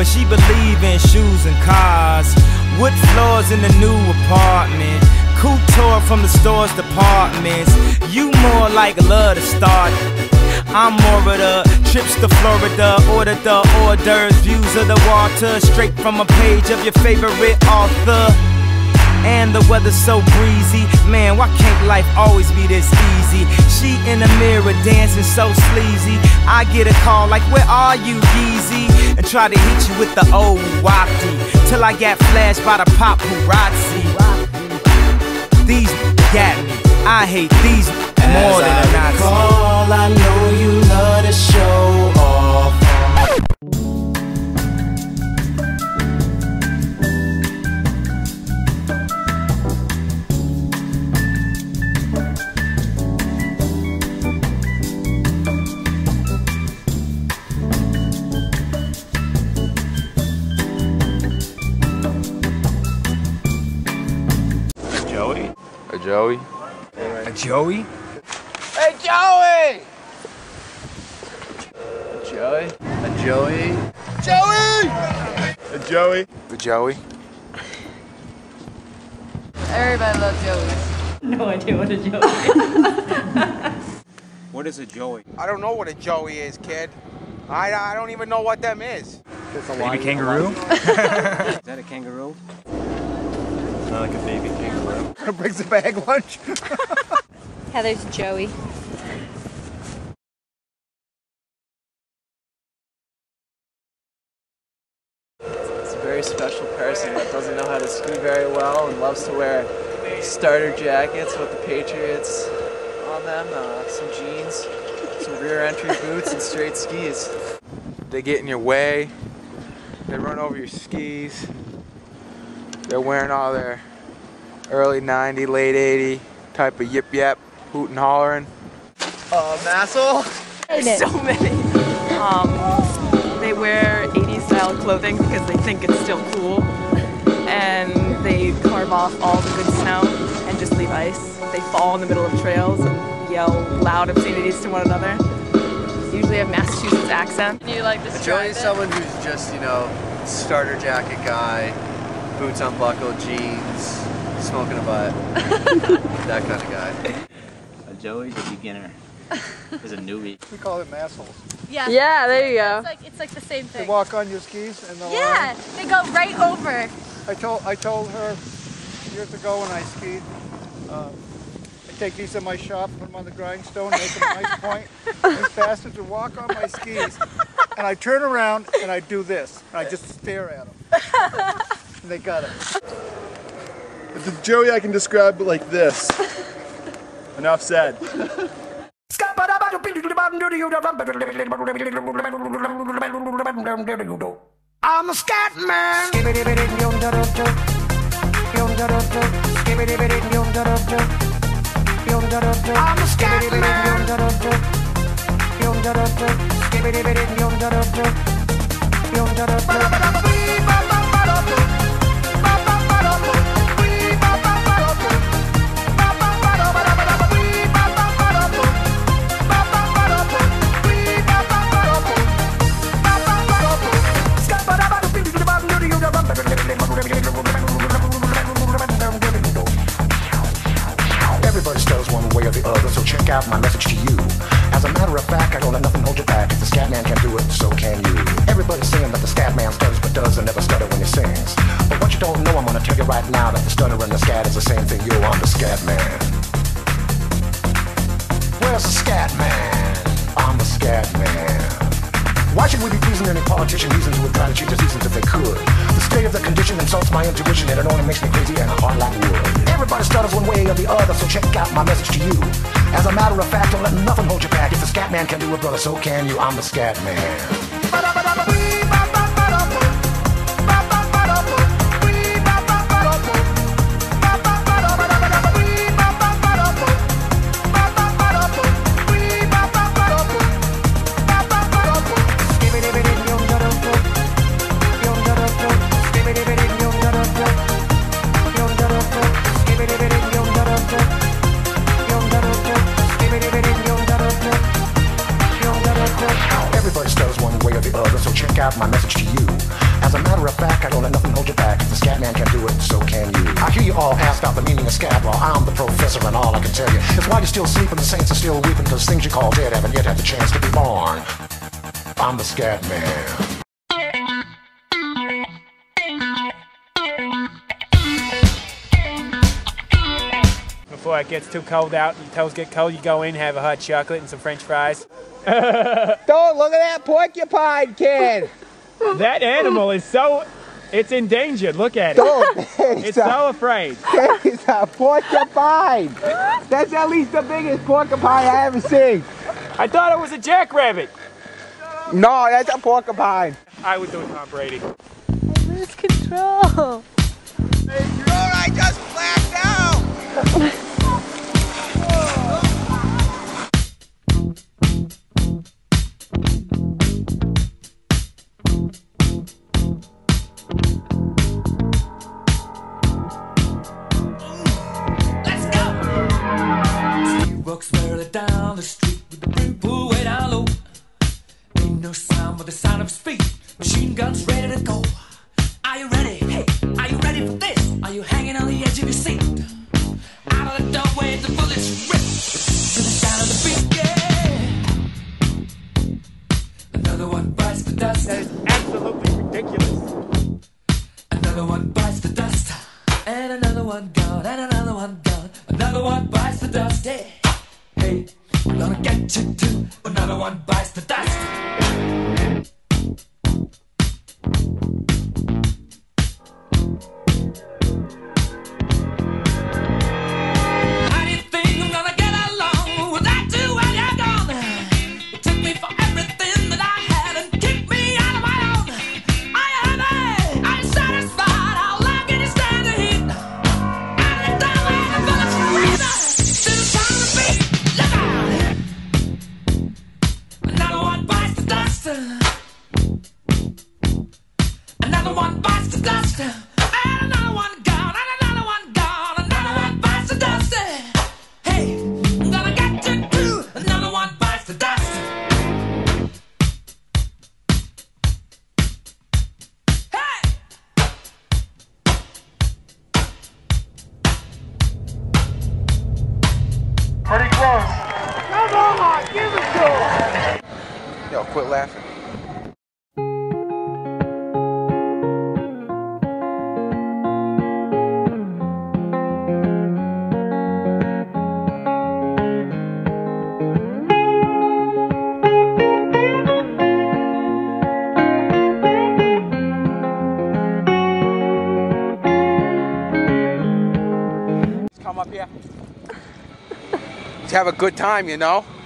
but she believe in shoes and cars. Wood floors in the new apartment, couture from the store's departments. You more like love to start. I'm more of the trips to Florida, order the hors d'oeuvres, views of the water, straight from a page of your favorite author. And the weather's so breezy, man, why can't life always be this easy? She in the mirror dancing so sleazy. I get a call like, where are you, Yeezy? And try to hit you with the old wapty, till I got flashed by the paparazzi. These got me, I hate these more than a Nazi. I know you love to show off. Joey? A Joey? A Joey? Hey, Joey! A Joey? A Joey? Joey! A Joey? A Joey? Everybody loves Joey. No idea what a Joey is. What is a Joey? I don't know what a Joey is, kid. I don't even know what them is. Baby kangaroo? Is that a kangaroo? Not like a baby kangaroo. Brings a bag lunch. Heather's Joey. It's a very special person that doesn't know how to ski very well and loves to wear starter jackets with the Patriots on them, some jeans, some rear entry boots, and straight skis. They get in your way. They run over your skis. They're wearing all their early 90, late 80 type of yip yap, hoot and hollering. Massel? So many. They wear 80s style clothing because they think it's still cool. And they carve off all the good snow and just leave ice. They fall in the middle of trails and yell loud obscenities to one another. Usually have Massachusetts accent. Can you like A describe Joey is it? someone who's just, you know, starter jacket guy, boots unbuckled, jeans, smoking a butt. That kind of guy. A Joey's a beginner. Is a newbie. We call it assholes. Yeah. Yeah, there you go. It's like the same thing. They walk on your skis and they'll Yeah, they go right over. I told her years ago when I skied, I take these in my shop, put them on the grindstone, make them a nice point. These bastards would walk on my skis, and I turn around and I do this, and I just stare at them. And they got it. The Joey I can describe like this. Enough said. I'm a scat man. I'm a scat Everybody stutters one way or the other, so check out my message to you. As a matter of fact, I don't let nothing hold you back. If the scat man can do it, so can you. Everybody's saying that the scat man stutters but does and never stutter when he sings. But what you don't know, I'm gonna tell you right now that the stutter and the scat is the same thing. Yo, I'm the scat man. Where's the scat man? I'm the scat man. Why should we be pleasing any politician reasons who would try to cheat the seasons if they could? The state of the condition insults my intuition and it only makes me crazy and hard like wood. Everybody stutters one way or the other, so check out my message to you. As a matter of fact, don't let nothing hold you back. If the scat man can do it, brother, so can you. I'm the scat man. Everybody stutters one way or the other, As a matter of fact, I don't let nothing hold you back. If the scat man can do it, so can you. I hear you all ask out the meaning of scat. Well, I'm the professor and all I can tell you is why you're still sleeping, the saints are still weeping, because things you call dead haven't yet had the chance to be born. I'm the scat man. Before it gets too cold out and your toes get cold, you go in, have a hot chocolate and some French fries. Don't look at that porcupine, kid. That animal is it's endangered. Look at it. It's so afraid. It's a porcupine. That's at least the biggest porcupine I ever seen. I thought it was a jackrabbit. No, that's a porcupine. I would do it, Tom Brady. Lose control. Hey, I just blacked out. Down the street with the brim pulled way down low. Ain't no sound but the sound of speed. Machine guns ready to go. Are you ready? Hey, are you ready for this? Are you hanging on the edge of your seat? Out of the doorway, the bullets rip to the sound of the beat. Yeah. Another one bites the dust. That is absolutely ridiculous. Another one bites the dust. And another one gone. And another one gone. Another one bites the dust. Yeah. Hey, I'm gonna get you too. Another one bites the dust. How do you think I'm gonna get along without you when you're gone? You took me for everything that I had and kicked me out of my own. Are you happy? Are you satisfied? How long can you stand the heat? Out of the doorway, the bullets rip to the sound of the beat. Look out! Another one bites the dust. Another one bites the dust. And another one gone. And another one gone. Another one bites the dust. Hey, I'm gonna get you too. Another one bites the dust. Hey! Pretty close. Come on, give it to him. Yo, quit laughing. Come up here. Let's have a good time, you know?